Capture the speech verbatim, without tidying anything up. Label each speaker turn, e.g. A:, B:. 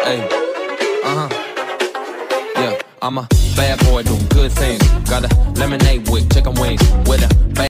A: Hey, uh-huh. Yeah, I'm a bad boy doing good things. Got a lemonade with chicken wings with a